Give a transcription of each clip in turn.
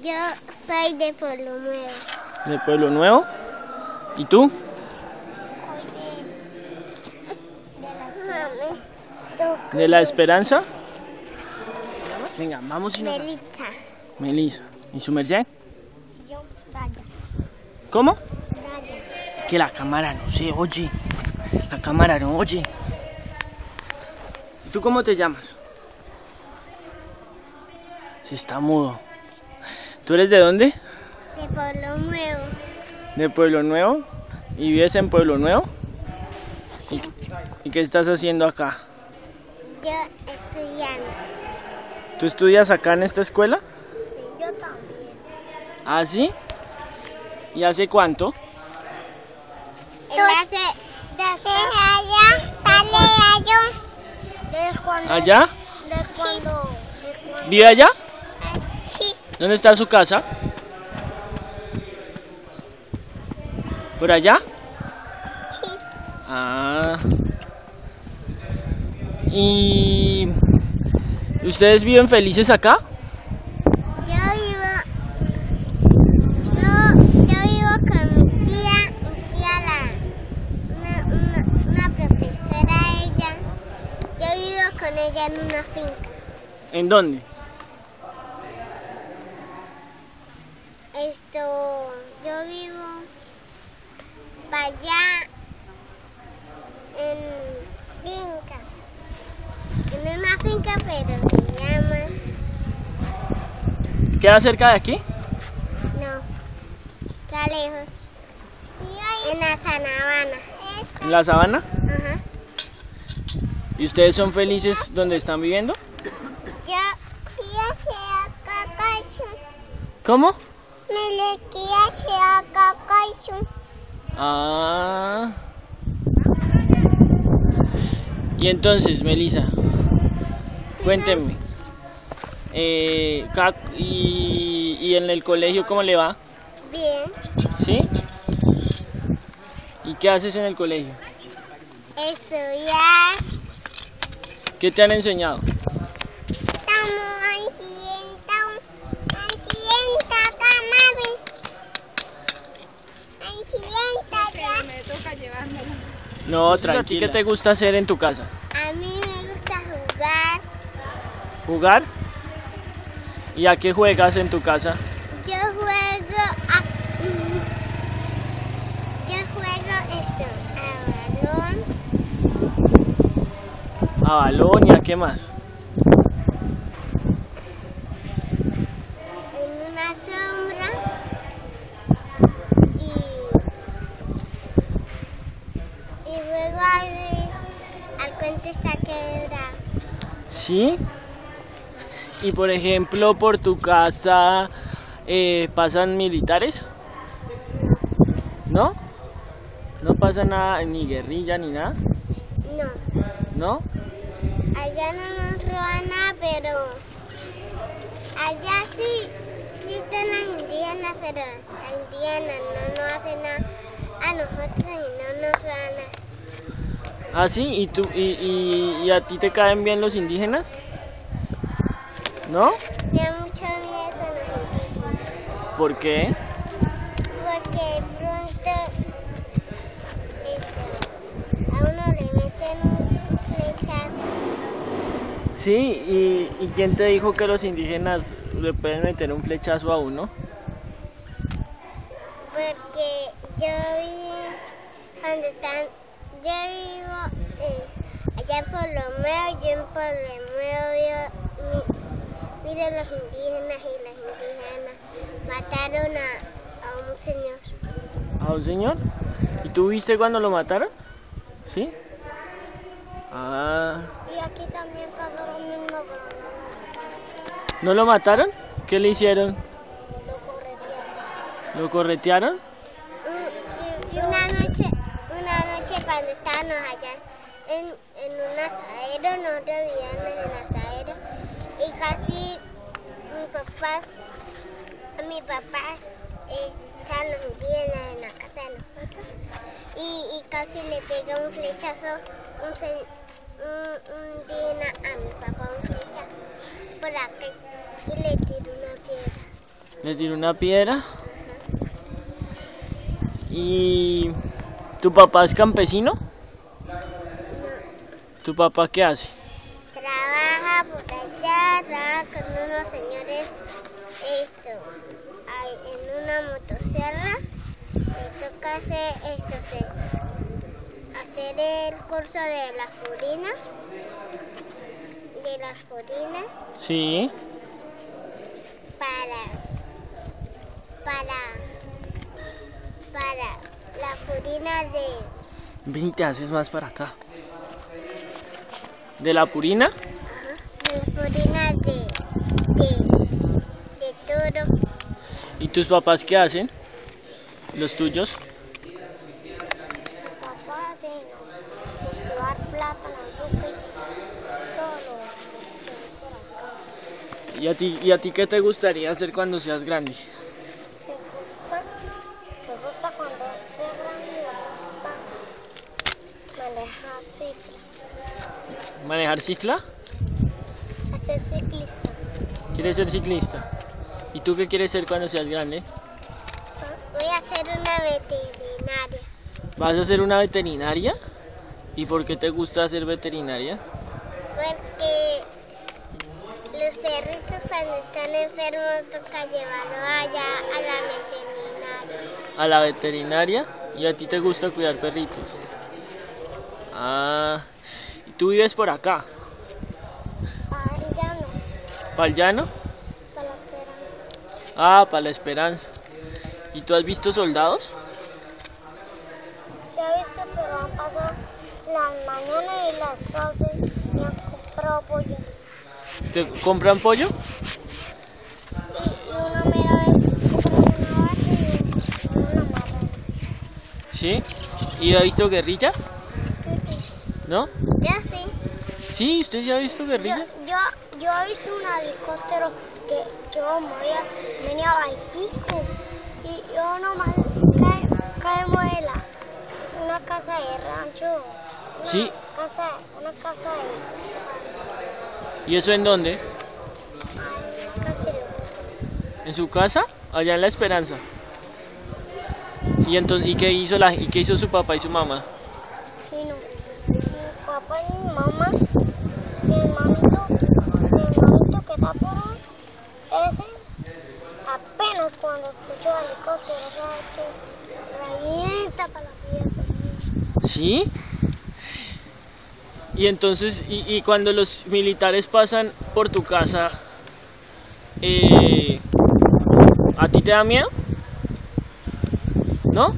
Yo soy de Pueblo Nuevo. ¿De Pueblo Nuevo? ¿Y tú? ¿De La Esperanza? Venga, vamos y nos... Melissa. Melissa. ¿Y su merced? Yo, Raya. ¿Cómo? Raya. Es que la cámara no se oye. La cámara no oye. ¿Y tú cómo te llamas? Sí, está mudo. ¿Tú eres de dónde? De Pueblo Nuevo. ¿De Pueblo Nuevo? ¿Y vives en Pueblo Nuevo? Sí. ¿Y qué estás haciendo acá? Yo estudiando. ¿Tú estudias acá en esta escuela? Sí, yo también. ¿Ah, sí? ¿Y hace cuánto? Desde allá, ¿Desde cuándo? ¿Allá? ¿Desde cuándo? ¿Vive allá? Sí. ¿Dónde está su casa? ¿Por allá? Sí. Ah. ¿Y ustedes viven felices acá? Yo vivo con mi tía una profesora ella. Yo vivo con ella en una finca. ¿En dónde? Yo vivo para allá en una finca, pero se llama... ¿Queda cerca de aquí? No, está lejos. En la sabana. ¿En la sabana? Ajá. ¿Y ustedes son felices donde están viviendo? ¿Cómo? Ah. Y entonces, Melissa, cuénteme. ¿Y en el colegio cómo le va? Bien. ¿Sí? ¿Y qué haces en el colegio? Estudiar. ¿Qué te han enseñado? No, tranquila. ¿Qué te gusta hacer en tu casa? A mí me gusta jugar. ¿Jugar? ¿Y a qué juegas en tu casa? Yo juego a balón. ¿A balón y a qué más? En una sombra. Y luego al cuento está quebrado. ¿Sí? Y por ejemplo, por tu casa ¿pasan militares? ¿No? ¿No pasa nada, ni guerrilla, ni nada? No. ¿No? Allá no nos roban nada, pero allá sí están las indígenas, pero las indígenas no nos hacen nada a nosotros y no nos roban nada. ¿Ah, sí? ¿Y a ti te caen bien los indígenas? ¿No? Me da mucho miedo con los indígenas. ¿Por qué? Porque de pronto a uno le meten un flechazo. Sí, ¿y quién te dijo que los indígenas le pueden meter un flechazo a uno? Porque yo vivo allá en Pueblo Nuevo, yo en Pueblo Nuevo miro los indígenas y las indígenas mataron a un señor. ¿A un señor? ¿Y tú viste cuando lo mataron? ¿Sí? Ah. Y aquí también pasó lo mismo, pero no lo mataron. ¿No lo mataron? ¿Qué le hicieron? Lo corretearon. ¿Lo corretearon? Y una noche cuando estábamos allá en un asadero, nosotros vivíamos en el asadero, y casi mi papá estaban los indígenas en la casa de nosotros, y casi le pega un flechazo un indígena a mi papá, un flechazo por acá, y le tiró una piedra. Le tiró una piedra. ¿Y tu papá es campesino? ¿Tu papá qué hace? Trabaja por allá, trabaja con unos señores en una motosierra. Le toca hacer el curso de las colinas. Sí. Para la purina de... Ven y te haces más para acá. ¿De la purina? Ajá, de la purina de toro. ¿Y tus papás qué hacen? ¿Los tuyos? Papá hace llevar plátano, yuca y todo lo que hay por acá. ¿Y a ti qué te gustaría hacer cuando seas grande? Me gusta cuando sea grande, me gusta manejar cicla. ¿Manejar cicla? Ser ciclista. ¿Quieres ser ciclista? ¿Y tú qué quieres ser cuando seas grande? Voy a ser una veterinaria. ¿Vas a ser una veterinaria? ¿Y por qué te gusta ser veterinaria? Porque los perritos cuando están enfermos toca llevarlos allá a la veterinaria. ¿A la veterinaria? ¿Y a ti te gusta cuidar perritos? Ah, ¿y tú vives por acá? Para el llano, ¿Para el llano? para la esperanza. Ah, para la Esperanza. ¿Y tú has visto soldados? Se ha visto, pero han pasado las mañanas y las tardes y han comprado pollo. ¿Te compran pollo? Y una mera vez compró una vaca y una marrana. ¿Sí? ¿Y ha visto guerrilla? ¿No? Yo sí. Sí, ¿usted ya ha visto guerrilla? Yo he visto un helicóptero que venía a Baitico y yo nomás caemos de una casa de rancho. Sí. Una casa de... ¿Y eso en dónde? Una casa de... ¿En su casa? Allá en la Esperanza. ¿Y entonces qué hizo su papá y su mamá? Y no, mi papá y mi mamá, mi hermanito que está por ahí, ese apenas cuando escuchó el helicóptero, sabe que revienta para la fiesta. ¿Sí? Y entonces, y cuando los militares pasan por tu casa, ¿a ti te da miedo? ¿No?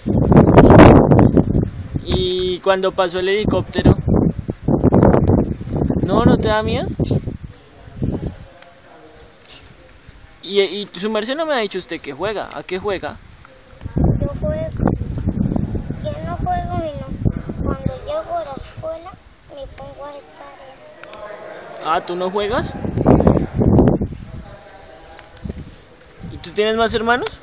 Y cuando pasó el helicóptero, ¿no te da miedo? Y su merced no me ha dicho usted que juega. ¿A qué juega? Yo juego. Yo no juego y no. Cuando llego a la escuela me pongo a hacer tareas. Ah, ¿tú no juegas? ¿Y tú tienes más hermanos?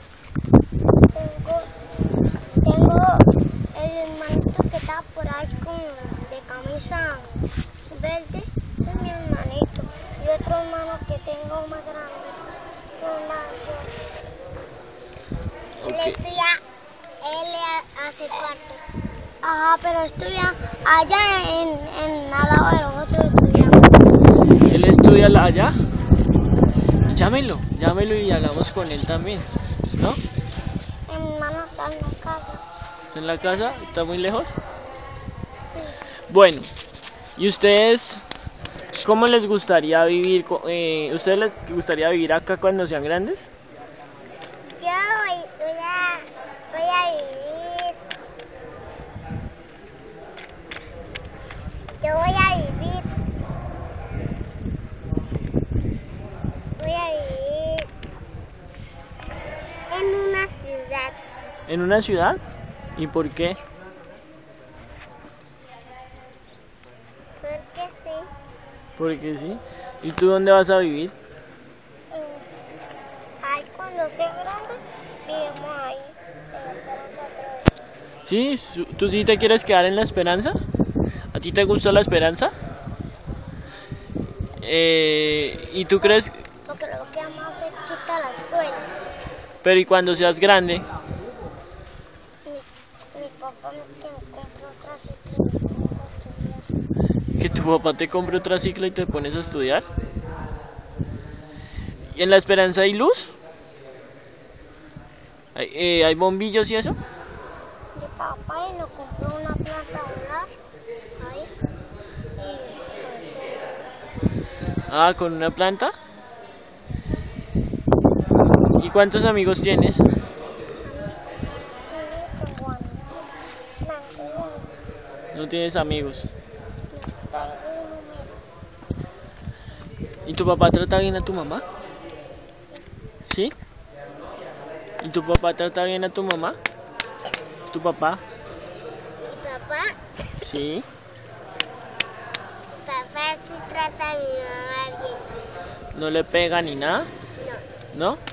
Tengo el hermanito que está por ahí de camisa verde, ese es mi hermanito. Y otro hermano que tengo más grande. Okay. Él hace cuarto. Ajá, pero estudia allá al lado de los otros estudiantes. ¿Él estudia allá? Llámelo y hablamos con él también, ¿no? Mi hermano está en la casa. ¿Está en la casa? ¿Está muy lejos? Bueno, ¿y ustedes cómo les gustaría vivir? ¿Ustedes les gustaría vivir acá cuando sean grandes? Yo voy a vivir. Yo voy a vivir en una ciudad. ¿En una ciudad? ¿Y por qué? Porque sí. Porque sí. ¿Y tú dónde vas a vivir? Ahí cuando sea grande, vivimos ahí. ¿Sí? ¿Tú sí te quieres quedar en la Esperanza? ¿A ti te gusta la Esperanza? ¿Y tú crees? Porque lo que vamos a hacer es que bicicleta a la escuela. Pero ¿y cuando seas grande? Mi papá me compró otra cicla. ¿Que tu papá te compre otra cicla y te pones a estudiar? ¿Y en La Esperanza hay luz? ¿Hay bombillos y eso? Mi papá y nos compró una planta solar ahí. Ah, ¿con una planta? ¿Y cuántos amigos tienes? No tienes amigos. ¿Y tu papá trata bien a tu mamá? ¿Sí? ¿Y tu papá trata bien a tu mamá? ¿Tu papá? Papá, Sí. papá sí trata a mi mamá bien. ¿No le pega ni nada? No, ¿No?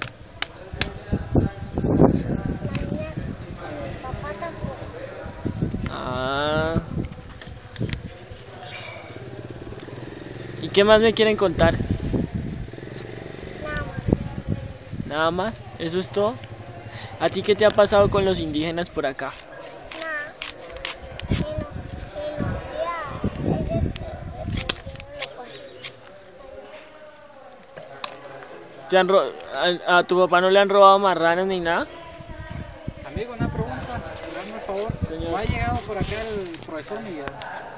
mi papá tampoco. Ah. ¿Y qué más me quieren contar? Nada más. Nada más, eso es todo. ¿A ti qué te ha pasado con los indígenas por acá? Nada. Ya. Ese lo cogí. ¿A tu papá no le han robado marranos ni nada? Amigo, una pregunta, hazme el favor. Señor. ¿No ha llegado por acá el profesor Miguel?